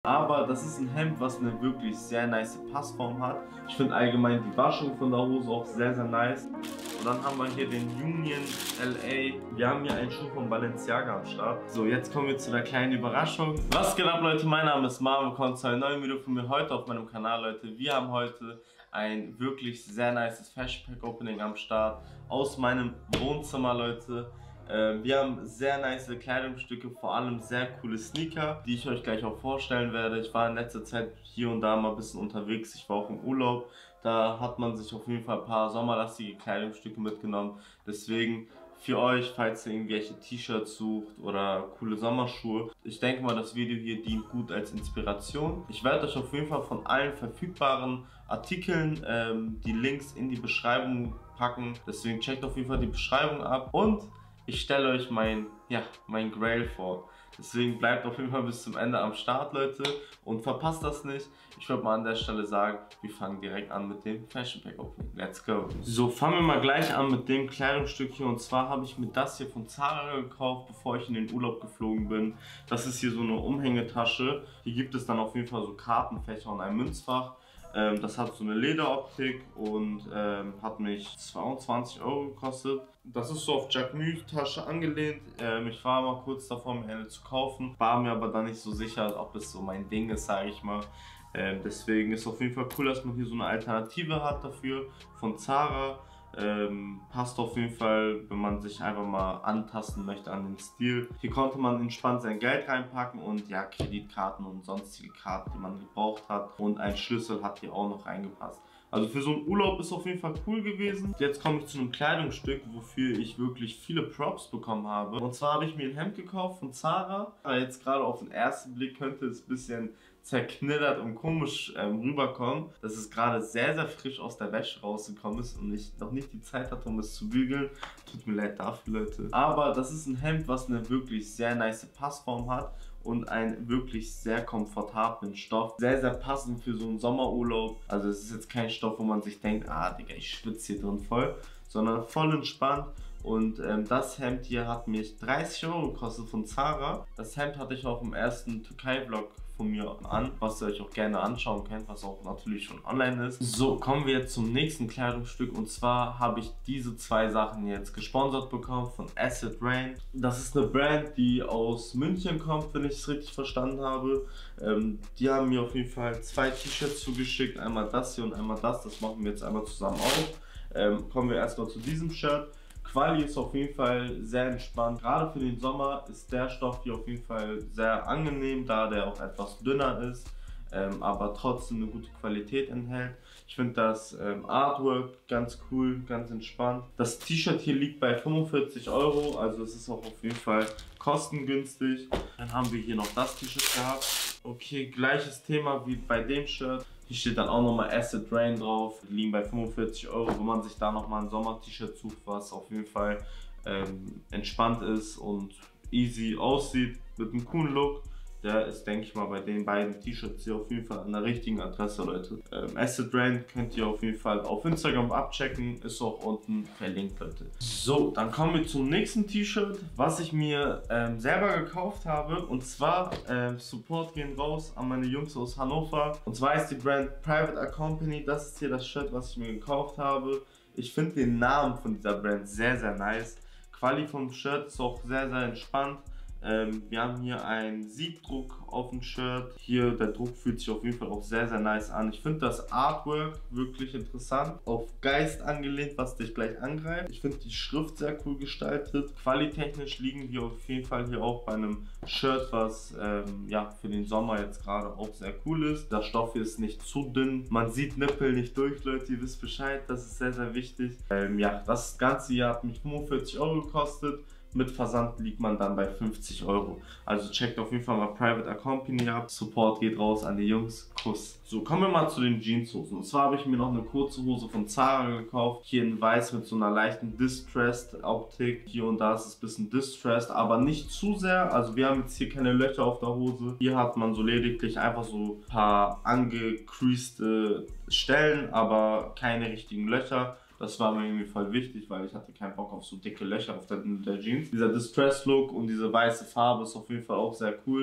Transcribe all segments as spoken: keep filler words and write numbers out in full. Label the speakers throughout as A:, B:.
A: Aber das ist ein Hemd, was eine wirklich sehr nice Passform hat. Ich finde allgemein die Waschung von der Hose auch sehr, sehr nice. Und dann haben wir hier den Union L A. Wir haben hier einen Schuh von Balenciaga am Start. So, jetzt kommen wir zu der kleinen Überraschung. Was geht ab, Leute? Mein Name ist Marvin. Willkommen zu einem neuen Video von mir heute auf meinem Kanal, Leute. Wir haben heute ein wirklich sehr nices Fashion Pack Opening am Start aus meinem Wohnzimmer, Leute. Wir haben sehr nice Kleidungsstücke, vor allem sehr coole Sneaker, die ich euch gleich auch vorstellen werde. Ich war in letzter Zeit hier und da mal ein bisschen unterwegs, ich war auch im Urlaub. Da hat man sich auf jeden Fall ein paar sommerlastige Kleidungsstücke mitgenommen. Deswegen für euch, falls ihr irgendwelche T-Shirts sucht oder coole Sommerschuhe, ich denke mal, das Video hier dient gut als Inspiration. Ich werde euch auf jeden Fall von allen verfügbaren Artikeln ähm, die Links in die Beschreibung packen. Deswegen checkt auf jeden Fall die Beschreibung ab und ich stelle euch mein, ja, mein Grail vor. Deswegen bleibt auf jeden Fall bis zum Ende am Start, Leute. Und verpasst das nicht. Ich würde mal an der Stelle sagen, wir fangen direkt an mit dem Fashion Pack Opening. Let's go. So, fangen wir mal gleich an mit dem Kleidungsstück hier. Und zwar habe ich mir das hier von Zara gekauft, bevor ich in den Urlaub geflogen bin. Das ist hier so eine Umhängetasche. Hier gibt es dann auf jeden Fall so Kartenfächer und ein Münzfach. Ähm, das hat so eine Lederoptik und ähm, hat mich zweiundzwanzig Euro gekostet. Das ist so auf Jacquemus Tasche angelehnt. Ähm, ich war mal kurz davor, mir eine zu kaufen, war mir aber dann nicht so sicher, ob es so mein Ding ist, sage ich mal. Ähm, deswegen ist es auf jeden Fall cool, dass man hier so eine Alternative hat dafür von Zara. Ähm, passt auf jeden Fall, wenn man sich einfach mal antasten möchte an den Stil. Hier konnte man entspannt sein Geld reinpacken und ja, Kreditkarten und sonstige Karten, die man gebraucht hat. Und ein Schlüssel hat hier auch noch reingepasst. Also für so einen Urlaub ist auf jeden Fall cool gewesen. Jetzt komme ich zu einem Kleidungsstück, wofür ich wirklich viele Props bekommen habe. Und zwar habe ich mir ein Hemd gekauft von Zara. Aber jetzt gerade auf den ersten Blick könnte es ein bisschen zerknittert und komisch ähm, rüberkommen. Dass es gerade sehr, sehr frisch aus der Wäsche rausgekommen ist und ich noch nicht die Zeit hatte, um es zu bügeln. Tut mir leid dafür, Leute. Aber das ist ein Hemd, was eine wirklich sehr nice Passform hat und einen wirklich sehr komfortablen Stoff. Sehr, sehr passend für so einen Sommerurlaub. Also es ist jetzt kein Stoff, wo man sich denkt, ah Digga, ich schwitze hier drin voll, sondern voll entspannt. Und ähm, das Hemd hier hat mich dreißig Euro gekostet von Zara. Das Hemd hatte ich auch im ersten Türkei-Vlog von mir an, was ihr euch auch gerne anschauen könnt, was auch natürlich schon online ist. So, kommen wir jetzt zum nächsten Kleidungsstück und zwar habe ich diese zwei Sachen jetzt gesponsert bekommen von Acid Rain. Das ist eine Brand, die aus München kommt, wenn ich es richtig verstanden habe. Ähm, die haben mir auf jeden Fall zwei T-Shirts zugeschickt, einmal das hier und einmal das. Das machen wir jetzt einmal zusammen auf. Ähm, kommen wir erstmal zu diesem Shirt. Quali ist auf jeden Fall sehr entspannt. Gerade für den Sommer ist der Stoff hier auf jeden Fall sehr angenehm, da der auch etwas dünner ist, ähm, aber trotzdem eine gute Qualität enthält. Ich finde das ähm, Artwork ganz cool, ganz entspannt. Das T-Shirt hier liegt bei fünfundvierzig Euro, also es ist auch auf jeden Fall kostengünstig. Dann haben wir hier noch das T-Shirt gehabt. Okay, gleiches Thema wie bei dem Shirt. Hier steht dann auch nochmal Acid Rain drauf. Die liegen bei fünfundvierzig Euro, wenn man sich da nochmal ein Sommer-T-Shirt sucht, was auf jeden Fall ähm, entspannt ist und easy aussieht mit einem coolen Look. Der ist, denke ich mal, bei den beiden T-Shirts hier auf jeden Fall an der richtigen Adresse, Leute. Ähm, Acid Rain könnt ihr auf jeden Fall auf Instagram abchecken, ist auch unten verlinkt, Leute. So, dann kommen wir zum nächsten T-Shirt, was ich mir ähm, selber gekauft habe. Und zwar, ähm, Support gehen raus an meine Jungs aus Hannover. Und zwar ist die Brand Private Accompany. Das ist hier das Shirt, was ich mir gekauft habe. Ich finde den Namen von dieser Brand sehr, sehr nice. Quali vom Shirt ist auch sehr, sehr entspannt. Ähm, wir haben hier einen Siebdruck auf dem Shirt. Hier, der Druck fühlt sich auf jeden Fall auch sehr, sehr nice an. Ich finde das Artwork wirklich interessant. Auf Geist angelehnt, was dich gleich angreift. Ich finde die Schrift sehr cool gestaltet. Qualitechnisch liegen wir auf jeden Fall hier auch bei einem Shirt, was ähm, ja, für den Sommer jetzt gerade auch sehr cool ist. Der Stoff hier ist nicht zu dünn. Man sieht Nippel nicht durch, Leute. Ihr wisst Bescheid, das ist sehr, sehr wichtig. Ähm, ja, das Ganze hier hat mich fünfundvierzig Euro gekostet. Mit Versand liegt man dann bei fünfzig Euro. Also checkt auf jeden Fall mal Private Accompany ab. Support geht raus an die Jungs. Kuss. So, kommen wir mal zu den Jeanshosen. Und zwar habe ich mir noch eine kurze Hose von Zara gekauft. Hier in weiß mit so einer leichten Distressed Optik. Hier und da ist es ein bisschen Distressed, aber nicht zu sehr. Also wir haben jetzt hier keine Löcher auf der Hose. Hier hat man so lediglich einfach so ein paar angecreasede Stellen, aber keine richtigen Löcher. Das war mir irgendwie voll wichtig, weil ich hatte keinen Bock auf so dicke Löcher auf der, der Jeans. Dieser Distress-Look und diese weiße Farbe ist auf jeden Fall auch sehr cool.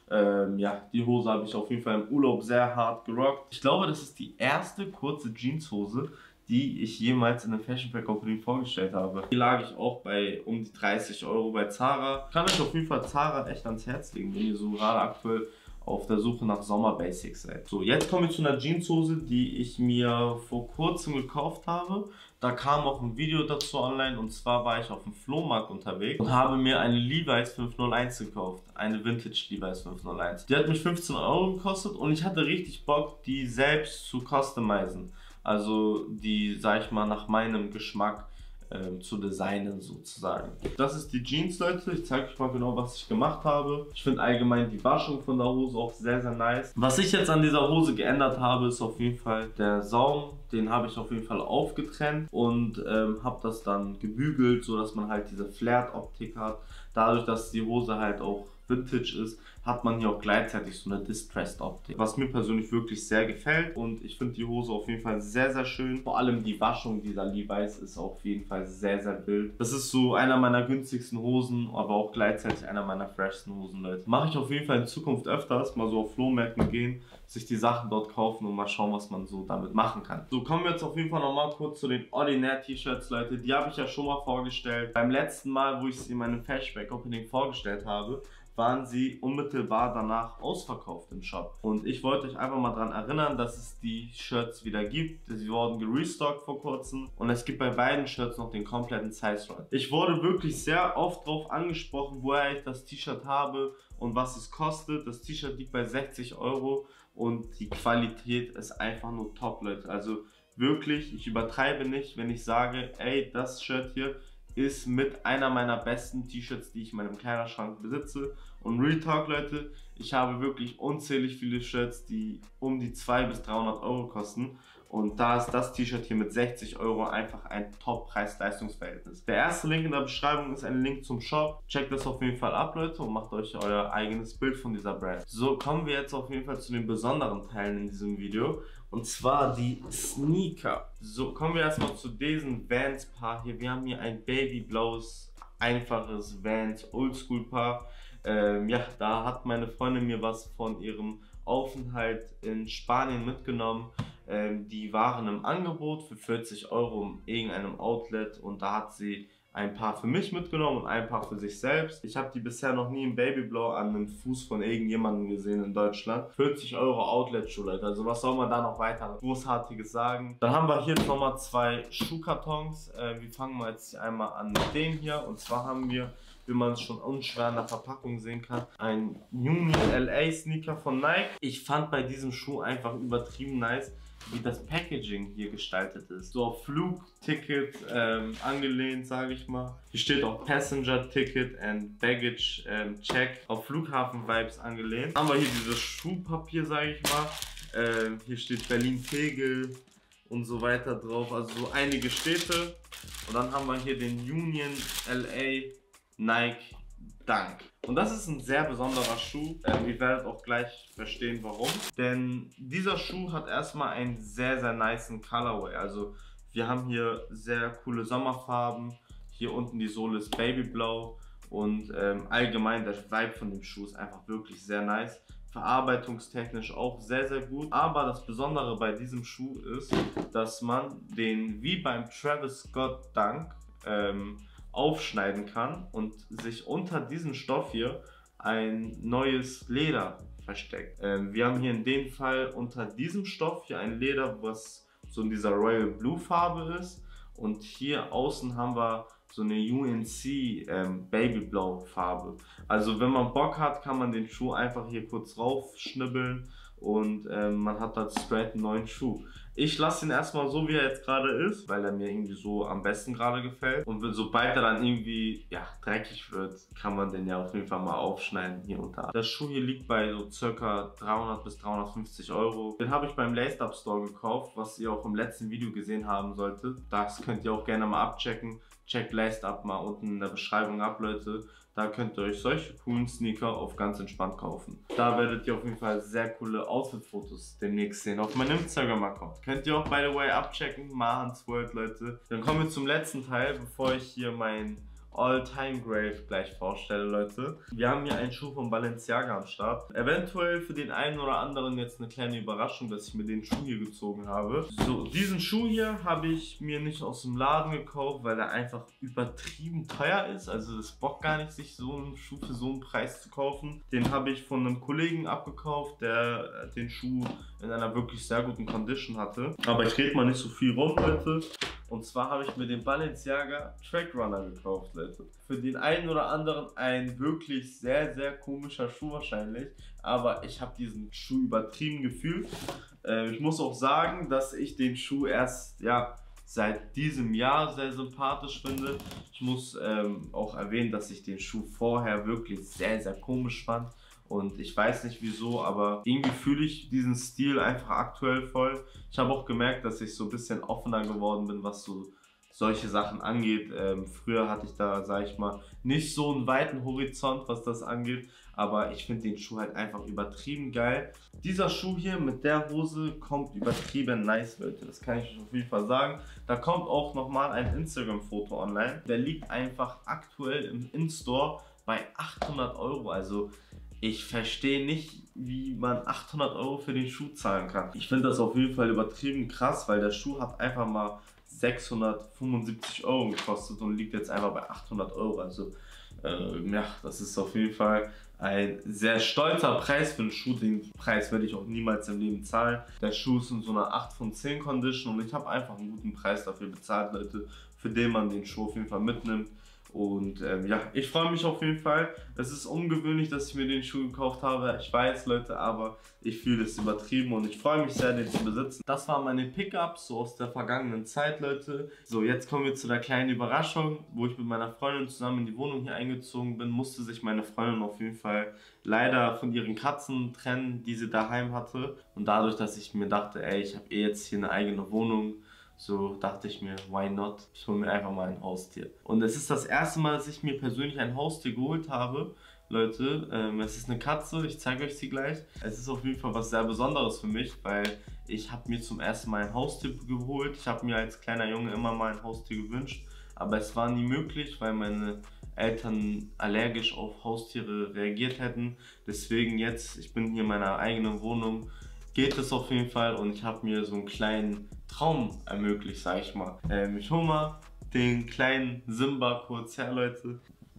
A: Ähm, ja, die Hose habe ich auf jeden Fall im Urlaub sehr hart gerockt. Ich glaube, das ist die erste kurze Jeanshose, die ich jemals in einem Fashion Pack Opening vorgestellt habe. Die lag ich auch bei um die dreißig Euro bei Zara. Ich kann euch auf jeden Fall Zara echt ans Herz legen, wenn ihr so gerade aktuell auf der Suche nach Sommer-Basics seid. So, jetzt kommen wir zu einer Jeanshose, die ich mir vor kurzem gekauft habe. Da kam auch ein Video dazu online, und zwar war ich auf dem Flohmarkt unterwegs und habe mir eine Levi's fünf null eins gekauft. Eine Vintage Levi's fünf null eins. Die hat mich fünfzehn Euro gekostet und ich hatte richtig Bock, die selbst zu customizen. Also die, sag ich mal, nach meinem Geschmack ähm, zu designen sozusagen. Das ist die Jeans, Leute. Ich zeige euch mal genau, was ich gemacht habe. Ich finde allgemein die Waschung von der Hose auch sehr, sehr nice. Was ich jetzt an dieser Hose geändert habe, ist auf jeden Fall der Saum. Den habe ich auf jeden Fall aufgetrennt und ähm, habe das dann gebügelt, so dass man halt diese Flared-Optik hat. Dadurch, dass die Hose halt auch Vintage ist, hat man hier auch gleichzeitig so eine Distressed Optik, was mir persönlich wirklich sehr gefällt, und ich finde die Hose auf jeden Fall sehr, sehr schön. Vor allem die Waschung dieser Levi's ist auf jeden Fall sehr, sehr wild. Das ist so einer meiner günstigsten Hosen, aber auch gleichzeitig einer meiner freshsten Hosen, Leute. Mache ich auf jeden Fall in Zukunft öfters, mal so auf Flohmärkten gehen, sich die Sachen dort kaufen und mal schauen, was man so damit machen kann. So, kommen wir jetzt auf jeden Fall nochmal kurz zu den Ordinary T-Shirts, Leute. Die habe ich ja schon mal vorgestellt. Beim letzten Mal, wo ich sie in meinem Fashion Pack Opening vorgestellt habe, waren sie unmittelbar danach ausverkauft im Shop. Und ich wollte euch einfach mal daran erinnern, dass es die Shirts wieder gibt. Sie wurden gerestockt vor kurzem und es gibt bei beiden Shirts noch den kompletten Size Run. Ich wurde wirklich sehr oft darauf angesprochen, woher ich das T-Shirt habe und was es kostet. Das T-Shirt liegt bei sechzig Euro und die Qualität ist einfach nur top, Leute. Also wirklich, ich übertreibe nicht, wenn ich sage, ey, das Shirt hier ist mit einer meiner besten T-Shirts, die ich in meinem Kleiderschrank besitze. Und Real Talk, Leute, ich habe wirklich unzählig viele Shirts, die um die zweihundert bis dreihundert Euro kosten. Und da ist das T-Shirt hier mit sechzig Euro einfach ein Top-Preis-Leistungs-Verhältnis. Der erste Link in der Beschreibung ist ein Link zum Shop. Checkt das auf jeden Fall ab, Leute, und macht euch euer eigenes Bild von dieser Brand. So, kommen wir jetzt auf jeden Fall zu den besonderen Teilen in diesem Video. Und zwar die Sneaker. So, kommen wir erstmal zu diesen Vans-Paar hier. Wir haben hier ein babyblaues, einfaches Vans Oldschool-Paar. Ähm, ja, da hat meine Freundin mir was von ihrem Aufenthalt in Spanien mitgenommen. Ähm, die waren im Angebot für vierzig Euro in irgendeinem Outlet, und da hat sie ein Paar für mich mitgenommen und ein Paar für sich selbst. Ich habe die bisher noch nie im Babyblau an einem Fuß von irgendjemandem gesehen in Deutschland. vierzig Euro Outlet-Schuh, Leute. Also was soll man da noch weiter Großartiges sagen? Dann haben wir hier nochmal zwei Schuhkartons. Äh, wir fangen mal jetzt einmal an mit dem hier. Und zwar haben wir, wie man es schon unschwer in der Verpackung sehen kann, ein Union L A Sneaker von Nike. Ich fand bei diesem Schuh einfach übertrieben nice, wie das Packaging hier gestaltet ist. So auf Flugticket ähm, angelehnt, sage ich mal. Hier steht auch Passenger Ticket and Baggage ähm, Check. Auf Flughafen-Vibes angelehnt. Dann haben wir hier dieses Schuhpapier, sage ich mal. Ähm, hier steht Berlin-Tegel und so weiter drauf. Also so einige Städte. Und dann haben wir hier den Union L A Nike Dunk. Und das ist ein sehr besonderer Schuh. Ähm, ihr werdet auch gleich verstehen, warum. Denn dieser Schuh hat erstmal einen sehr, sehr nicen Colorway. Also wir haben hier sehr coole Sommerfarben. Hier unten die Sohle ist Babyblau. Und ähm, allgemein der Vibe von dem Schuh ist einfach wirklich sehr nice. Verarbeitungstechnisch auch sehr, sehr gut. Aber das Besondere bei diesem Schuh ist, dass man den wie beim Travis Scott Dunk ähm, aufschneiden kann und sich unter diesem Stoff hier ein neues Leder versteckt. Ähm, wir haben hier in dem Fall unter diesem Stoff hier ein Leder, was so in dieser Royal Blue Farbe ist, und hier außen haben wir so eine U N C ähm, Babyblau Farbe. Also wenn man Bock hat, kann man den Schuh einfach hier kurz raufschnibbeln und ähm, man hat dann straight einen neuen Schuh. Ich lasse ihn erstmal so, wie er jetzt gerade ist, weil er mir irgendwie so am besten gerade gefällt. Und sobald er dann irgendwie ja, dreckig wird, kann man den ja auf jeden Fall mal aufschneiden hier unter. Der Schuh hier liegt bei so circa dreihundert bis dreihundertfünfzig Euro. Den habe ich beim Laced Up Store gekauft, was ihr auch im letzten Video gesehen haben solltet. Das könnt ihr auch gerne mal abchecken. Checkt Laced Up mal unten in der Beschreibung ab, Leute. Da könnt ihr euch solche coolen Sneaker auf ganz entspannt kaufen. Da werdet ihr auf jeden Fall sehr coole Outfit-Fotos demnächst sehen auf meinem Instagram-Account. Könnt ihr auch, by the way, abchecken. Mahans World, Leute. Dann kommen wir zum letzten Teil, bevor ich hier mein All-Time-Grave gleich vorstelle, Leute. Wir haben hier einen Schuh von Balenciaga am Start. Eventuell für den einen oder anderen jetzt eine kleine Überraschung, dass ich mir den Schuh hier gezogen habe. So, diesen Schuh hier habe ich mir nicht aus dem Laden gekauft, weil er einfach übertrieben teuer ist. Also es bockt gar nicht, sich so einen Schuh für so einen Preis zu kaufen. Den habe ich von einem Kollegen abgekauft, der den Schuh in einer wirklich sehr guten Condition hatte. Aber ich rede mal nicht so viel rum, Leute. Und zwar habe ich mir den Balenciaga Track Runner gekauft, Leute. Für den einen oder anderen ein wirklich sehr, sehr komischer Schuh wahrscheinlich. Aber ich habe diesen Schuh übertrieben gefühlt. Äh, ich muss auch sagen, dass ich den Schuh erst, ja, seit diesem Jahr sehr sympathisch finde. Ich muss ähm, auch erwähnen, dass ich den Schuh vorher wirklich sehr, sehr komisch fand. Und ich weiß nicht wieso, aber irgendwie fühle ich diesen Stil einfach aktuell voll. Ich habe auch gemerkt, dass ich so ein bisschen offener geworden bin, was so solche Sachen angeht. Ähm, früher hatte ich da, sage ich mal, nicht so einen weiten Horizont, was das angeht. Aber ich finde den Schuh halt einfach übertrieben geil. Dieser Schuh hier mit der Hose kommt übertrieben nice, Leute. Das kann ich auf jeden Fall sagen. Da kommt auch nochmal ein Instagram-Foto online. Der liegt einfach aktuell im In-Store bei achthundert Euro. Also ich verstehe nicht, wie man achthundert Euro für den Schuh zahlen kann. Ich finde das auf jeden Fall übertrieben krass, weil der Schuh hat einfach mal sechshundertfünfundsiebzig Euro gekostet und liegt jetzt einfach bei achthundert Euro. Also äh, ja, das ist auf jeden Fall ein sehr stolzer Preis für einen Schuh. Den Preis werde ich auch niemals im Leben zahlen. Der Schuh ist in so einer acht von zehn Condition und ich habe einfach einen guten Preis dafür bezahlt, Leute, für den man den Schuh auf jeden Fall mitnimmt. Und ähm, ja, ich freue mich auf jeden Fall. Es ist ungewöhnlich, dass ich mir den Schuh gekauft habe. Ich weiß, Leute, aber ich fühle es übertrieben und ich freue mich sehr, den zu besitzen. Das waren meine Pickups so aus der vergangenen Zeit, Leute. So, jetzt kommen wir zu der kleinen Überraschung, wo ich mit meiner Freundin zusammen in die Wohnung hier eingezogen bin. Musste sich meine Freundin auf jeden Fall leider von ihren Katzen trennen, die sie daheim hatte. Und dadurch, dass ich mir dachte, ey, ich habe eh jetzt hier eine eigene Wohnung, so dachte ich mir, why not? Ich hole mir einfach mal ein Haustier. Und es ist das erste Mal, dass ich mir persönlich ein Haustier geholt habe. Leute, ähm, es ist eine Katze, ich zeige euch sie gleich. Es ist auf jeden Fall was sehr Besonderes für mich, weil ich habe mir zum ersten Mal ein Haustier geholt. Ich habe mir als kleiner Junge immer mal ein Haustier gewünscht, aber es war nie möglich, weil meine Eltern allergisch auf Haustiere reagiert hätten. Deswegen jetzt, ich bin hier in meiner eigenen Wohnung, geht es auf jeden Fall und ich habe mir so einen kleinen Traum ermöglicht, sag ich mal. Ähm, ich hole mal den kleinen Simba kurz her, Leute.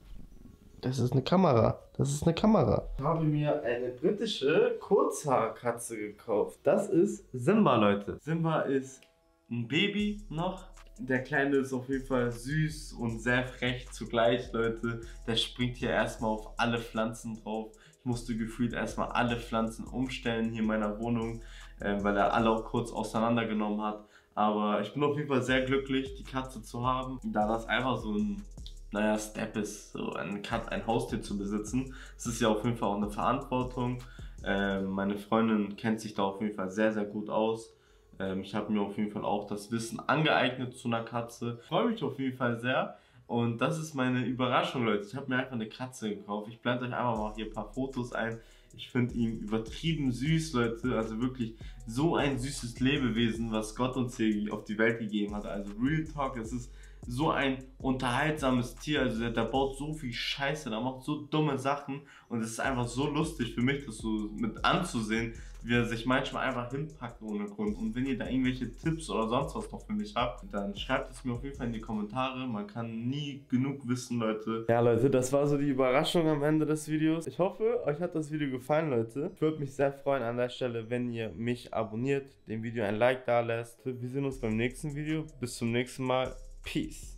A: Das ist eine Kamera. Das ist eine Kamera. Ich habe mir eine britische Kurzhaarkatze gekauft. Das ist Simba, Leute. Simba ist ein Baby noch. Der Kleine ist auf jeden Fall süß und sehr frech zugleich, Leute. Der springt hier erstmal auf alle Pflanzen drauf. Ich musste gefühlt erstmal alle Pflanzen umstellen hier in meiner Wohnung, äh, weil er alle auch kurz auseinandergenommen hat. Aber ich bin auf jeden Fall sehr glücklich, die Katze zu haben, da das einfach so ein, naja, Step ist, so ein, Kat ein Haustier zu besitzen. Es ist ja auf jeden Fall auch eine Verantwortung. Äh, meine Freundin kennt sich da auf jeden Fall sehr, sehr gut aus. Ähm, ich habe mir auf jeden Fall auch das Wissen angeeignet zu einer Katze. Ich freue mich auf jeden Fall sehr. Und das ist meine Überraschung, Leute. Ich habe mir einfach eine Katze gekauft. Ich blende euch einfach mal hier ein paar Fotos ein. Ich finde ihn übertrieben süß, Leute. Also wirklich so ein süßes Lebewesen, was Gott uns hier auf die Welt gegeben hat. Also Real Talk, es ist so ein unterhaltsames Tier. Also der, der baut so viel Scheiße, der macht so dumme Sachen. Und es ist einfach so lustig für mich, das so mit anzusehen, wie er sich manchmal einfach hinpackt ohne Grund. Und wenn ihr da irgendwelche Tipps oder sonst was noch für mich habt, dann schreibt es mir auf jeden Fall in die Kommentare. Man kann nie genug wissen, Leute. Ja, Leute, das war so die Überraschung am Ende des Videos. Ich hoffe, euch hat das Video gefallen, Leute. Ich würde mich sehr freuen an der Stelle, wenn ihr mich abonniert, dem Video ein Like da lässt. Wir sehen uns beim nächsten Video. Bis zum nächsten Mal. Peace.